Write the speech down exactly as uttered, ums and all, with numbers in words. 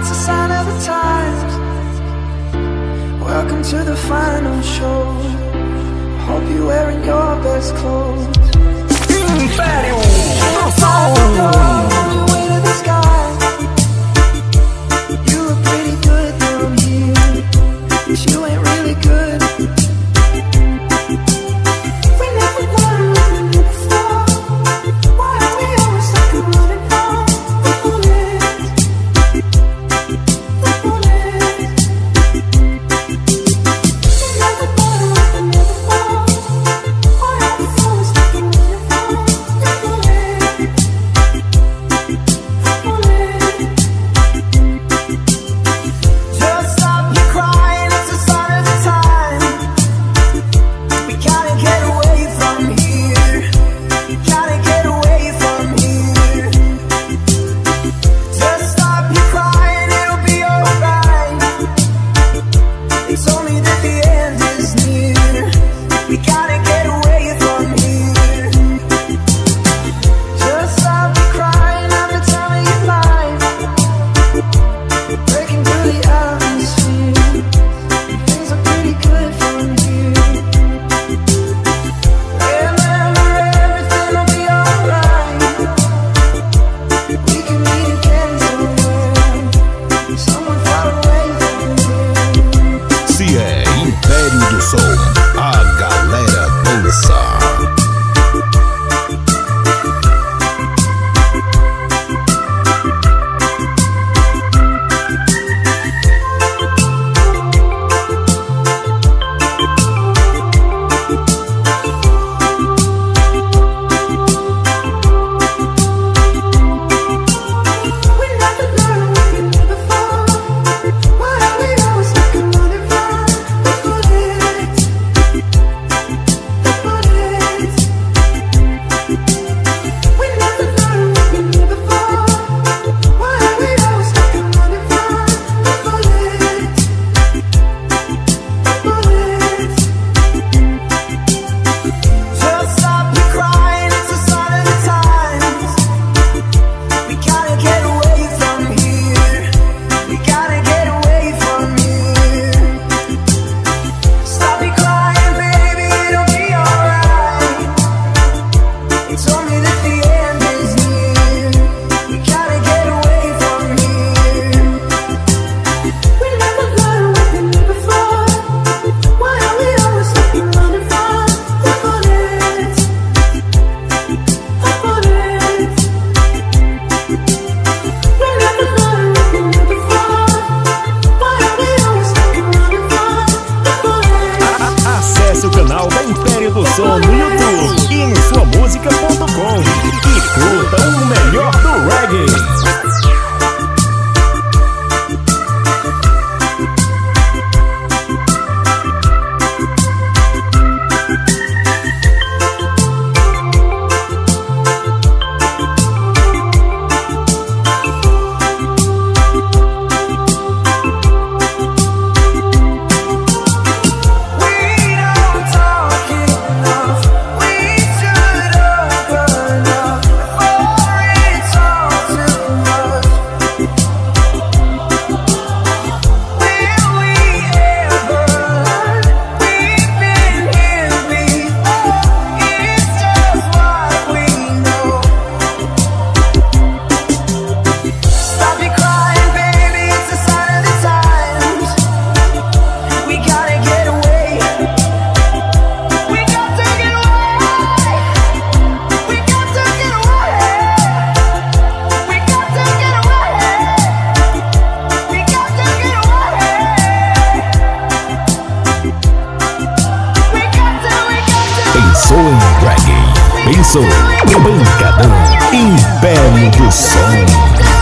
it's a sign of the times. Welcome to the final show. Hope you're wearing your best clothes. Império do Som. You ain't really good. We never learned before. Why are we always stuck and running from the bullets? The bullets. We never learned what we never fall. Why are we always stuck and running from the bullets? The bullets. Just stop your crying. Pensou em reggae, pensou em pancadão, Império do Som.